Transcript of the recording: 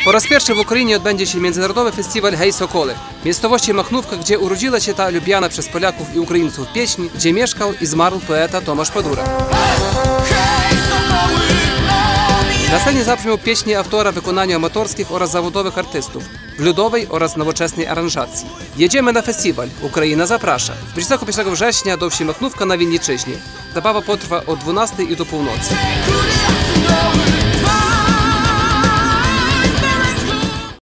Po raz pierwszy w Ukrainie odbędzie się międzynarodowy festiwal Hej Sokoły. W miejscowości Machnówka, gdzie urodziła się ta lubiana przez Polaków i Ukraińców pieśń, gdzie mieszkał i zmarł poeta Tomasz Padura. Na scenie zabrzmią pieśni autora w wykonaniu amatorskich oraz zawodowych artystów, w ludowej oraz nowoczesnej aranżacji. Jedziemy na festiwal. Ukraina zaprasza. 21 września do wsi Machnówka na Winniczyźnie. Zabawa potrwa od 12 i do północy.